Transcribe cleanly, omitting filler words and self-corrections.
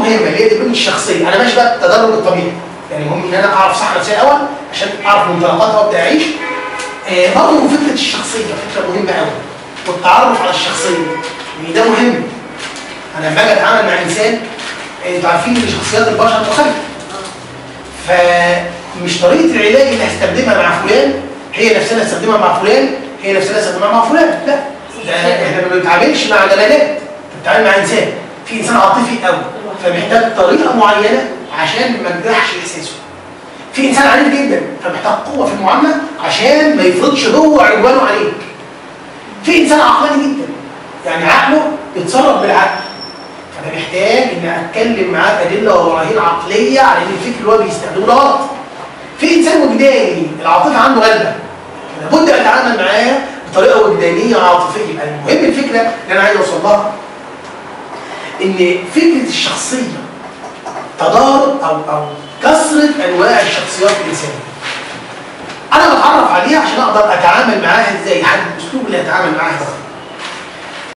مهمه اللي هي دبلومه الشخصيه. انا ماشي بقى التدرج الطبيعي، يعني المهم ان انا اعرف صح نفسي الاول عشان اعرف منطلقاتها وابدا اعيش. برضه فكره الشخصيه فكره مهمه قوي، والتعرف على الشخصيه يعني ده مهم. انا لما اجي اتعامل مع انسان، انتوا عارفين ان شخصيات البشر مختلفه، فمش طريقه العلاج اللي هستخدمها مع فلان هي نفسها اللي هستخدمها مع فلان هي نفسها اللي هستخدمها مع فلان، لا. احنا ما بنتعاملش مع جمادات، بنتعامل مع انسان. في انسان عاطفي قوي فمحتاج طريقه معينه عشان ما نجرحش احساسه. في انسان عنيف جدا فمحتاج قوه في المعامله عشان ما يفرضش هو عدوانه عليك. في انسان عقلاني جدا يعني عقله يتصرف بالعقل، فانا محتاج ان اتكلم معاه ادله وبراهين عقليه على ان الفكر اللي هو بيستخدمه ده غلط. في انسان وجداني العاطفه عنده غالبه، لابد اتعامل معاه بطريقه وجدانيه عاطفيه. يبقى المهم الفكره اللي انا عايز اوصل لها ان فكره الشخصيه تضارب او كثره انواع الشخصيات الانسانيه. انا بتعرف عليها عشان اقدر اتعامل معاها ازاي، حد الاسلوب اللي هتعامل معاها ازاي.